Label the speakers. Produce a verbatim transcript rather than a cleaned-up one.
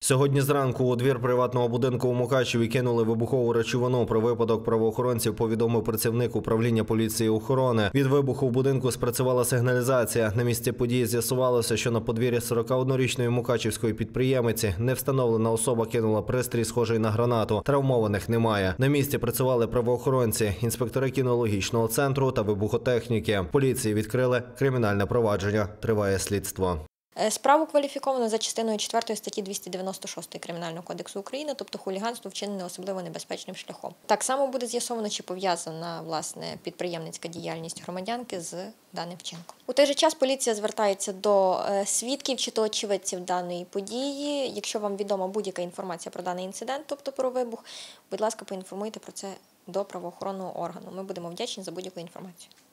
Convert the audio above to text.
Speaker 1: Сьогодні зранку у двір приватного будинку у Мукачеві кинули вибухову речовину. Про випадок правоохоронців повідомив працівник управління поліції охорони. Від вибуху в будинку спрацювала сигналізація. На місці події з'ясувалося, що на подвір'ї сорокаоднорічної мукачівської підприємиці невстановлена особа кинула пристрій, схожий на гранату. Травмованих немає. На місці працювали правоохоронці, інспектори кінологічного центру та вибухотехніки. Поліції відкрили кримінальне провадження. Триває слідство.
Speaker 2: Справу кваліфіковано за частиною четвертої статті двісті дев'яносто шість Кримінального кодексу України, тобто хуліганство вчинене особливо небезпечним шляхом. Так само буде з'ясовано, чи пов'язана власне підприємницька діяльність громадянки з даним вчинком. У той же час поліція звертається до свідків чи то очевидців даної події. Якщо вам відома будь-яка інформація про даний інцидент, тобто про вибух, будь ласка, поінформуйте про це до правоохоронного органу. Ми будемо вдячні за будь-яку інформацію.